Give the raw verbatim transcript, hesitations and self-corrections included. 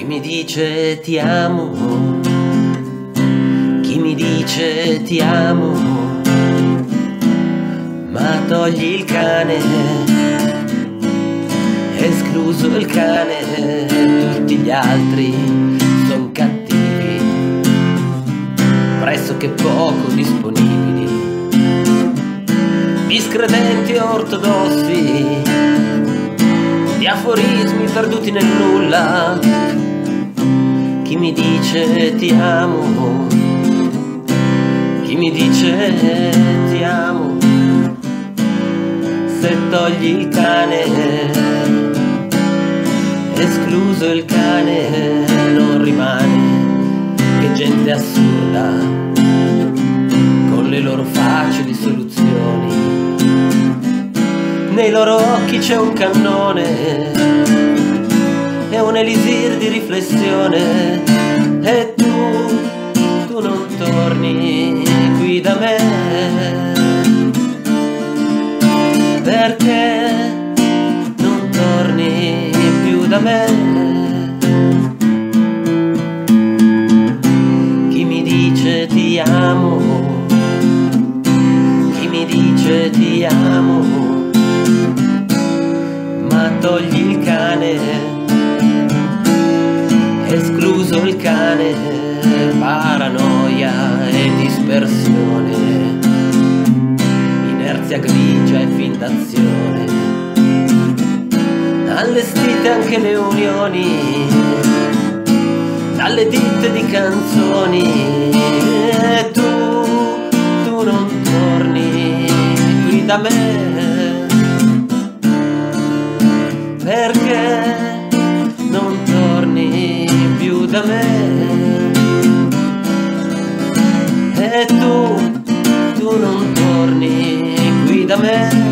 mi dice ti amo, chi mi dice ti amo, ma togli il cane, escluso il cane, tutti gli altri son cattivi, pressoché poco disponibili, miscredenti e ortodossi, di aforismi perduti nel nulla. Chi mi dice ti amo, chi mi dice ti amo, se togli il cane, escluso il cane, non rimane che gente assurda con le loro facili soluzioni. Nei loro occhi c'è un cannone e un elisir di riflessione, e tu, tu non torni qui da me, perché non torni più da me. Chi mi dice ti amo, chi mi dice ti amo, ma togli il cane, escluso il cane, paranoia e dispersione, inerzia grigia e fin d'azione, allestite anche le unioni dalle ditte di canzoni, e tu, tu non torni qui da me, perché non torni più da me, e tu, tu non torni qui da me.